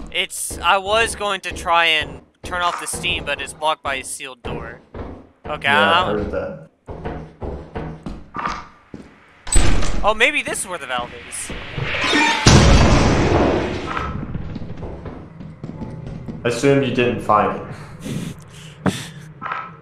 I was going to try and turn off the steam, but it's blocked by a sealed door. Okay, Yeah, I heard that. Oh, maybe this is where the valve is. I assume you didn't find it.